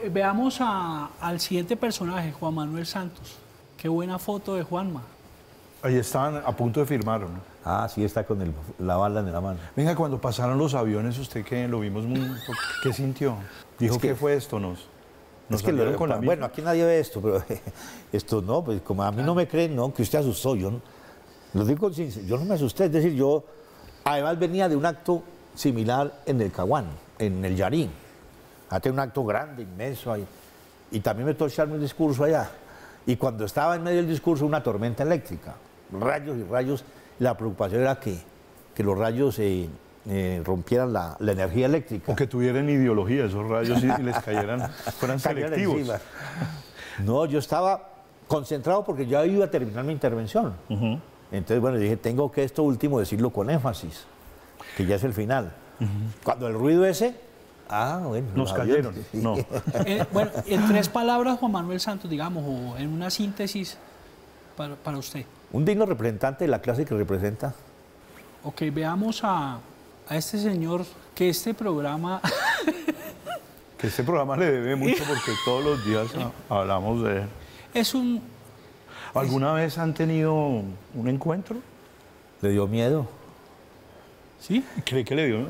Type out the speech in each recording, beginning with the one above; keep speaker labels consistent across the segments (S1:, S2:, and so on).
S1: veamos al siguiente personaje, Juan Manuel Santos. Qué buena foto de Juanma.
S2: Ahí estaban a punto de firmar, ¿no?
S3: Ah, sí, está con la bala en la mano.
S2: Venga, cuando pasaron los aviones, usted que lo vimos muy... ¿Qué sintió? Dijo, ¿qué fue esto? Nos salieron con la misma.
S3: Bueno, aquí nadie ve esto, pero esto no, pues como a mí no me creen, no, que usted asustó, yo no, lo digo yo no me asusté, es decir, yo además venía de un acto similar en el Caguán, en el Yarín, hace un acto grande, inmenso ahí, y también me tocó echarme un discurso allá, y cuando estaba en medio del discurso una tormenta eléctrica, rayos y rayos, la preocupación era que los rayos rompieran la energía eléctrica.
S2: O que tuvieran ideología esos rayos y les cayeran, fueran selectivos.
S3: Encima. No, yo estaba concentrado porque ya iba a terminar mi intervención. Entonces, bueno, dije, tengo que esto último decirlo con énfasis, que ya es el final. Cuando el ruido ese, bueno.
S2: Nos cayeron. No.
S1: Bueno, en 3 palabras, Juan Manuel Santos, digamos, o en una síntesis para usted.
S3: Un digno representante de la clase que representa.
S1: Ok, veamos a este señor que este programa...
S2: Que este programa le debe mucho porque todos los días hablamos de él.
S1: Es un...
S2: ¿Alguna vez han tenido un encuentro?
S3: ¿Le dio miedo?
S1: ¿Sí?
S2: ¿Cree que le dio?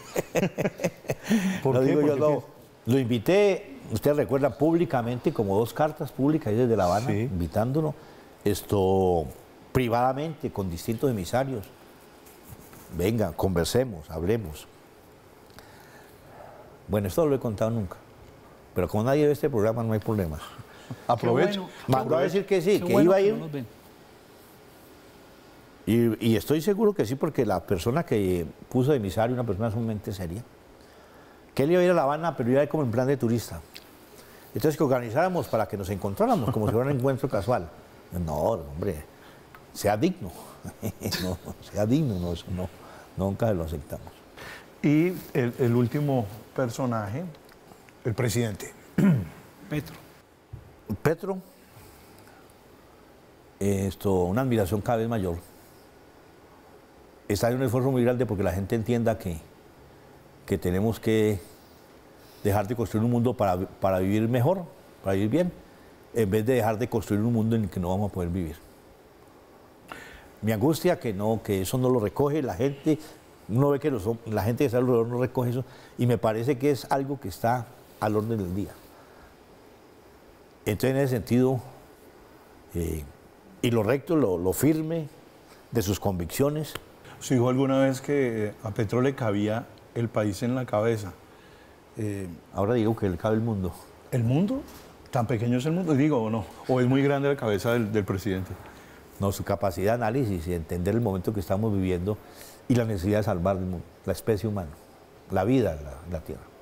S3: ¿Por qué? Yo lo invité, usted recuerda, públicamente, como 2 cartas públicas ahí desde La Habana, sí, invitándolo, privadamente, con distintos emisarios. Venga, conversemos, hablemos. Bueno, esto no lo he contado nunca, pero como nadie ve este programa no hay problema.
S2: Aprovecho.
S3: Mandó a decir que sí, que iba a ir. Y estoy seguro que sí, porque la persona que puso de emisario, una persona sumamente seria, que él iba a ir a La Habana, pero iba a ir como en plan de turista. Entonces que organizáramos para que nos encontráramos, como si fuera un encuentro casual. No, hombre, sea digno. No, sea digno, no, eso no, nunca lo aceptamos.
S2: Y el último personaje, el presidente.
S3: Petro, una admiración cada vez mayor. Está en un esfuerzo muy grande porque la gente entienda que tenemos que dejar de construir un mundo para vivir mejor, para vivir bien, en vez de dejar de construir un mundo en el que no vamos a poder vivir. Me angustia que eso no lo recoge la gente, uno ve que la gente que está alrededor no recoge eso, y me parece que es algo que está al orden del día. Entonces, en ese sentido, y lo recto, lo firme de sus convicciones.
S2: ¿Se dijo alguna vez que a Petro le cabía el país en la cabeza?
S3: Ahora digo que le cabe el mundo.
S2: ¿El mundo? ¿Tan pequeño es el mundo? Digo, ¿o no? ¿O es muy grande la cabeza del presidente?
S3: No, su capacidad de análisis y entender el momento que estamos viviendo y la necesidad de salvar la especie humana, la vida, la tierra.